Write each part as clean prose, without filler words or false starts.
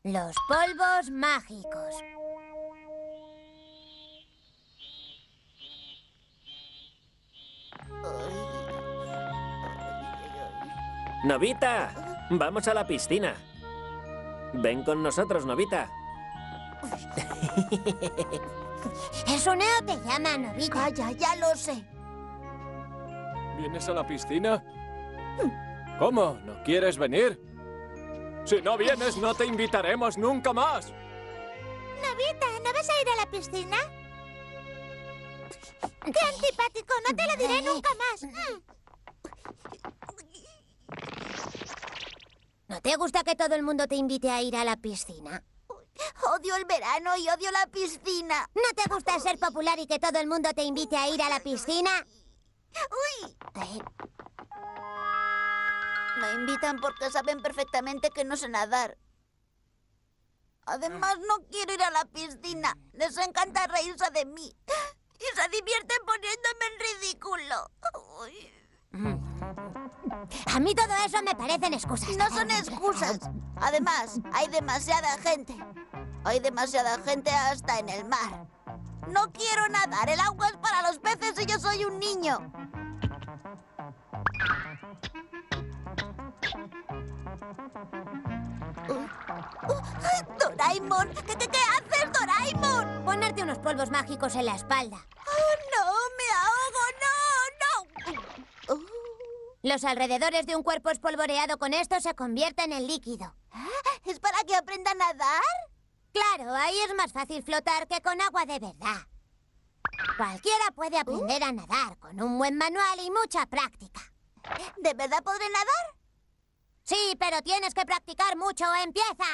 Los polvos mágicos. Nobita, vamos a la piscina. Ven con nosotros, Nobita. El Suneo te llama, Nobita. Calla, ya lo sé. ¿Vienes a la piscina? ¿Cómo? ¿No quieres venir? Si no vienes, no te invitaremos nunca más. Nobita, ¿no vas a ir a la piscina? ¡Qué antipático! No te lo diré nunca más. ¿No te gusta que todo el mundo te invite a ir a la piscina? Odio el verano y odio la piscina. ¿No te gusta ser popular y que todo el mundo te invite a ir a la piscina? ¡Uy! Me invitan porque saben perfectamente que no sé nadar. Además, no quiero ir a la piscina. Les encanta reírse de mí. Y se divierten poniéndome en ridículo. Uy. A mí todo eso me parecen excusas. No son excusas. Además, hay demasiada gente. Hay demasiada gente hasta en el mar. No quiero nadar. El agua es para los peces y yo soy un niño. ¡Doraemon! ¿Qué haces, Doraemon? Ponerte unos polvos mágicos en la espalda. ¡Oh, no! ¡Me ahogo! ¡No! ¡No! Los alrededores de un cuerpo espolvoreado con esto se convierten en líquido. ¿Es para que aprenda a nadar? Claro, ahí es más fácil flotar que con agua de verdad. Cualquiera puede aprender a nadar con un buen manual y mucha práctica. ¿De verdad podré nadar? Sí, pero tienes que practicar mucho. ¡Empieza!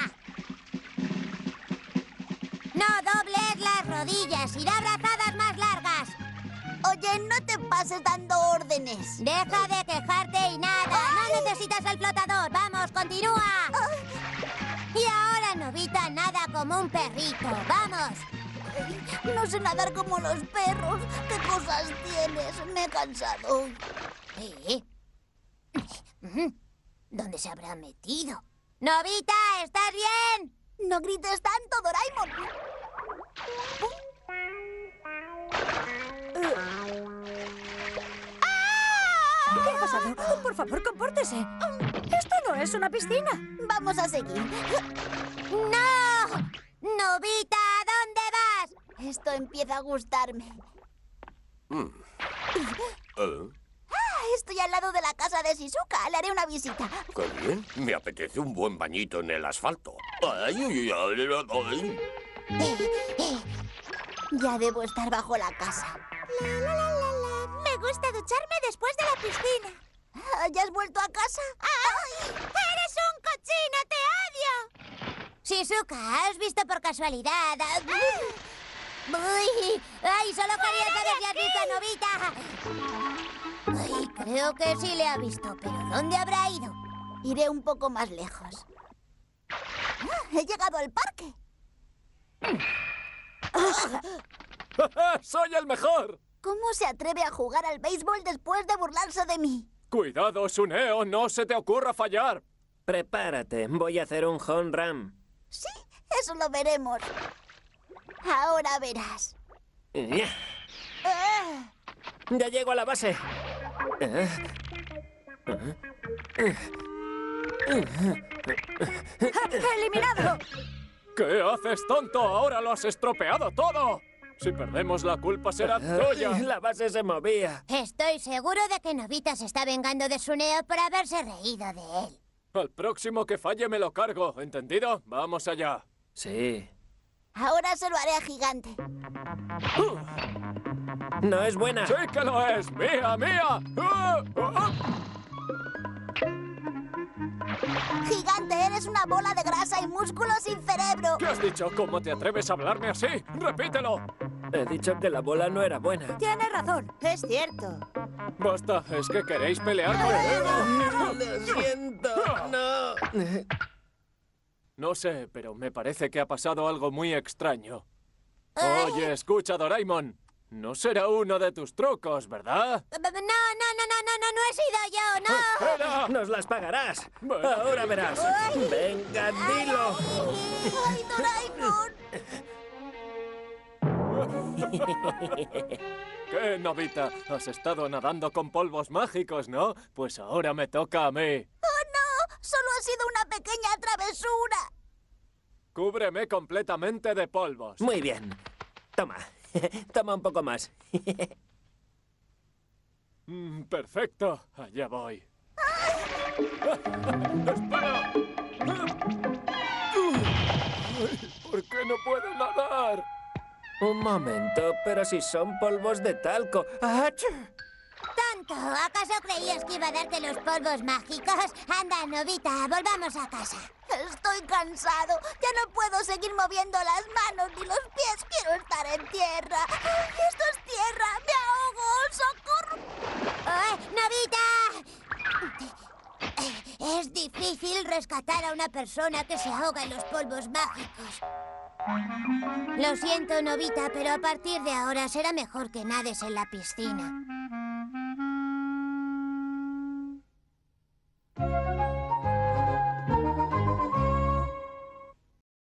No dobles las rodillas y da brazadas más largas. Oye, no te pases dando órdenes. Deja de quejarte y nada. No necesitas el flotador. ¡Vamos, continúa! Y ahora, Nobita, nada como un perrito. ¡Vamos! No sé nadar como los perros. ¿Qué cosas tienes? Me he cansado. ¿Eh? ¿Dónde se habrá metido? ¡Nobita, ¿estás bien? No grites tanto, Doraemon. ¿Qué ha pasado? Oh, por favor, compórtese. Esto no es una piscina. Vamos a seguir. ¡No! ¡Nobita, ¿dónde vas? Esto empieza a gustarme. Estoy al lado de la casa de Shizuka. Le haré una visita. ¡Qué bien! Me apetece un buen bañito en el asfalto. ¡Ay, ay, ay, ay! Ya debo estar bajo la casa. Me gusta ducharme después de la piscina. ¿Ya has vuelto a casa? ¡Ay! ¡Eres un cochino! ¡Te odio! Shizuka, ¿has visto por casualidad? ¡Uy! ¡Ay, solo quería saber si has visto a Nobita! Ay, creo que sí le ha visto, pero ¿dónde habrá ido? Iré un poco más lejos. He llegado al parque. ¡Soy el mejor! ¿Cómo se atreve a jugar al béisbol después de burlarse de mí? Cuidado, Suneo, no se te ocurra fallar. Prepárate, voy a hacer un home run. Sí, eso lo veremos. Ahora verás. Ya ¡Ah! llego a la base. ¡Eliminado! ¿Qué haces, tonto? Ahora lo has estropeado todo. Si perdemos, la culpa será tuya. La base se movía. Estoy seguro de que Nobita se está vengando de Suneo por haberse reído de él. Al próximo que falle me lo cargo, ¿entendido? Vamos allá. Sí. Ahora se lo haré a Gigante. No es buena. ¡Sí que lo es! ¡Mía, mía! Gigante, eres una bola de grasa y músculo sin cerebro. ¿Qué has dicho? ¿Cómo te atreves a hablarme así? ¡Repítelo! He dicho que la bola no era buena. Tiene razón. Es cierto. Basta, ¿es que queréis pelear conmigo? Lo siento. No. No sé, pero me parece que ha pasado algo muy extraño. Oye, escucha, Doraemon. No será uno de tus trucos, ¿verdad? No he sido yo, no. ¡Espera! ¡Nos las pagarás! Bueno. Ahora verás. ¡Venga, dilo! ¡Ay, Doraemon! ¿Qué, Nobita? Has estado nadando con polvos mágicos, ¿no? Pues ahora me toca a mí. ¡Oh, no! Solo ha sido una pequeña travesura. Cúbreme completamente de polvos. Muy bien. Toma. Toma un poco más. Perfecto. Allá voy. ¡Espera! ¿Por qué no puedo nadar? Un momento, pero si son polvos de talco. ¡Ach! ¡Tonto! ¿Acaso creías que iba a darte los polvos mágicos? Anda, Nobita, volvamos a casa. Estoy cansado. Ya no puedo seguir moviendo las manos ni los pies. Quiero estar en tierra. ¡Ay, esto es tierra! ¡Me ahogo! ¡Socorro! ¡Nobita! Es difícil rescatar a una persona que se ahoga en los polvos mágicos. Lo siento, Nobita, pero a partir de ahora será mejor que nades en la piscina.